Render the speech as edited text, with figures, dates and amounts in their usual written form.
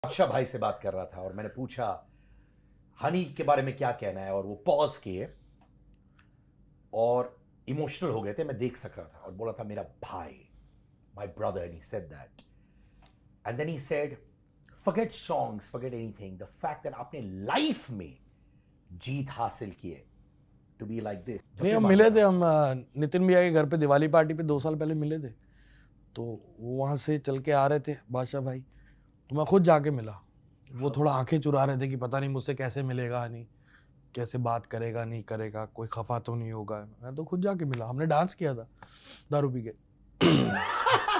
बादशाह भाई से बात कर रहा था और मैंने पूछा हनी के बारे में क्या कहना है, और वो पॉज किए और इमोशनल हो गए थे। मैं देख सक रहा था और बोला था मेरा भाई, my brother, and he said that, and then he said forget songs, forget anything, the fact that आपने लाइफ में जीत हासिल की है, टू बी लाइक दिस। नहीं, हम मिले थे, हम नितिन भैया के घर पे दिवाली पार्टी पे 2 साल पहले मिले थे। तो वो वहाँ से चल के आ रहे थे बादशाह भाई, तो मैं खुद जाके मिला। वो थोड़ा आंखें चुरा रहे थे कि पता नहीं मुझसे कैसे मिलेगा, नहीं कैसे बात करेगा, नहीं करेगा, कोई खफा तो नहीं होगा। मैं तो खुद जाके मिला, हमने डांस किया था दारू पी के।